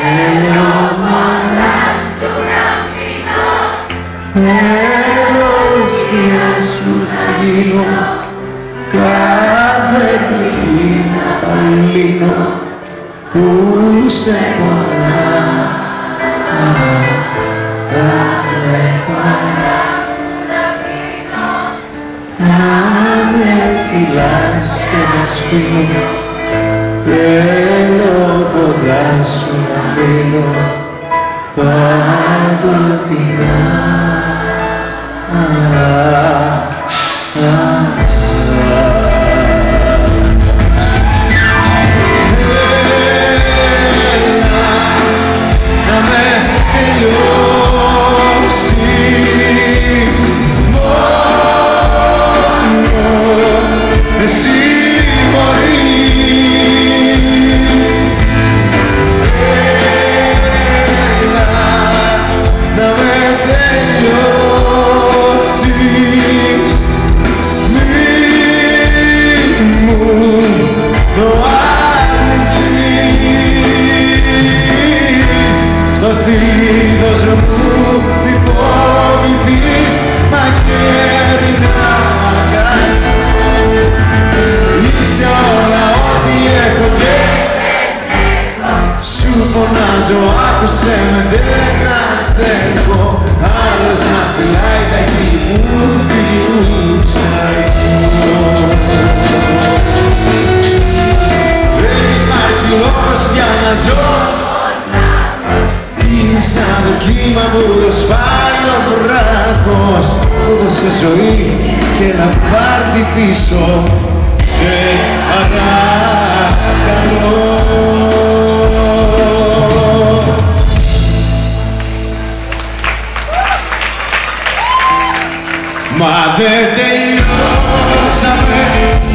θέλω μάνα στον αμήνο, θέλω σκιά σου να γίνω, κάθε πληγή να παλύνω που σε πονά. Τα λεφτά να με φυλάς και να σφύνω, θέλω κοντά σου να μείνω παντοτινά. Να με τελειώσεις μόνο εσύ μπορείς. Έλα να με τελειώσεις, μην μου το αρνηθείς. Στο στήθος μου μη φοβηθείς, μαχαίρι να αγκαλιάς. Είσαι όλα ό,τι έχω και σου φωνάζω, άκουσε με, δεν αντέχω άλλος να φυλάει τα χείλη μου, φιλούσα εγώ. Δεν υπάρχει λόγος για να ζω, είναι σαν το κύμα που το σπάει ο βράχος, που δώσε ζωή και να πάρει πίσω. Σε παρακαλώ. Μα δεν τελειώσαμε.